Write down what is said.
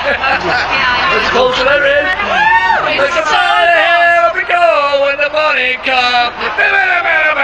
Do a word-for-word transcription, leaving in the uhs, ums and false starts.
It's close to the rim. Like a fire, here we go when the morning comes.